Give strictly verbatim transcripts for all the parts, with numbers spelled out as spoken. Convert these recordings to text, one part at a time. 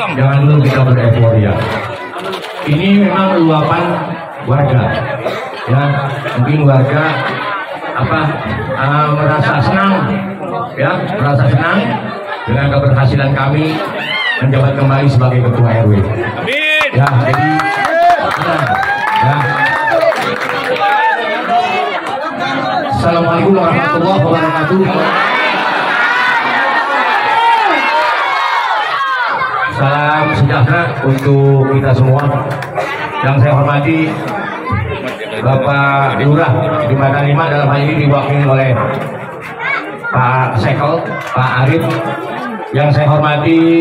jangan dulu kita bereforia. Ini memang luapan warga, ya mungkin warga apa uh, merasa senang, ya merasa senang dengan keberhasilan kami menjabat kembali sebagai ketua R W. Amin. Ya, jadi ya. Assalamualaikum warahmatullahi wabarakatuh. Salam sejahtera untuk kita semua. Yang saya hormati Bapak Lurah di Matan lima, dalam hal ini diwakili oleh Pak Sekel, Pak Arif. Yang saya hormati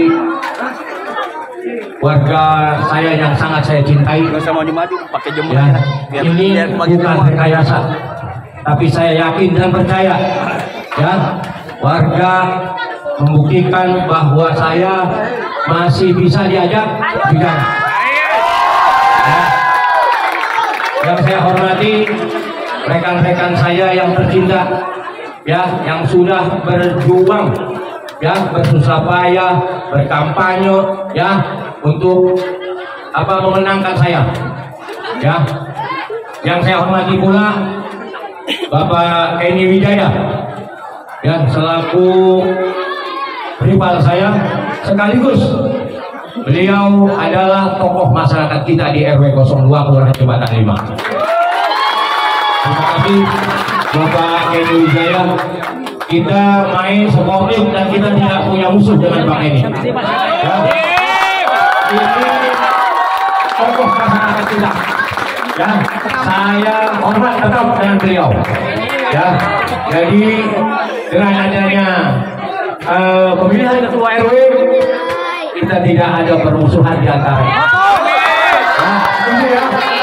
warga saya yang sangat saya cintai. Ya, ini bukan rekayasa, tapi saya yakin dan percaya, ya warga membuktikan bahwa saya masih bisa diajak bicara. Ya. Yang saya hormati rekan-rekan saya yang tercinta, ya yang sudah berjuang, ya bersusah payah, berkampanye, ya untuk apa memenangkan saya, ya. Yang saya hormati pula Bapak Eni Wijaya, ya selaku rival saya sekaligus beliau adalah tokoh masyarakat kita di R W nol dua Kelurahan Jembatan lima. Terima kasih Bapak Eni Wijaya. Kita main sekomplek dan kita tidak punya musuh dengan Pak Eni. Ya. Ini tokoh masyarakat kita. Ya, saya hormat tetap dengan beliau. Ya, jadi dengan adanya uh, pemilihan ketua R W, kita tidak ada permusuhan di antara. Ya, ya.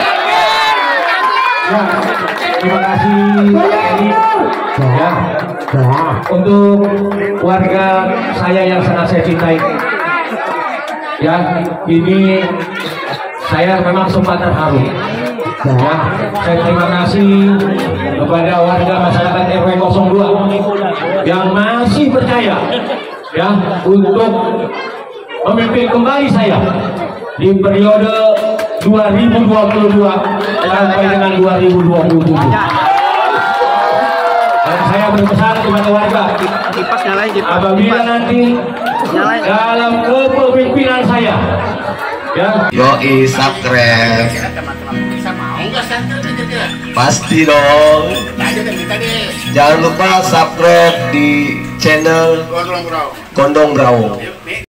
Ya, terima kasih Eni. Ya, untuk warga saya yang sangat saya cintai. Ya, ini saya memang sempat terharu. Ya, saya terima kasih kepada warga masyarakat R W nol dua yang masih percaya, ya untuk memimpin kembali saya di periode dua ribu dua puluh dua sampai dengan dua ribu dua puluh tujuh. Dan saya berpesan kepada warga, apabila nanti dalam kepemimpinan saya, ya yoi subscribe pasti dong, jangan lupa subscribe di channel Gondong Brau.